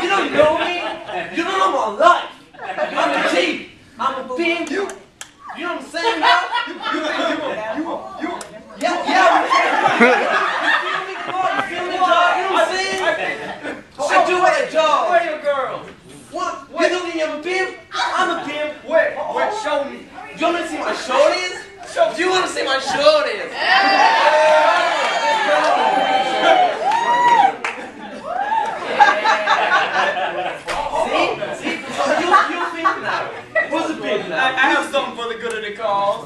You don't know me. You don't know my life. I'm a chief. I'm a pimp. You know what I'm saying now? You yeah. You feel me, dog? You know what I'm saying? I do what I do. Where your girls? What? You don't think I'm a pimp? I'm a pimp. Where? Show me. You want to see my shorties? You want to see my shorties? See? You pimp now. What's a pimp now? I have something for the good of the cause.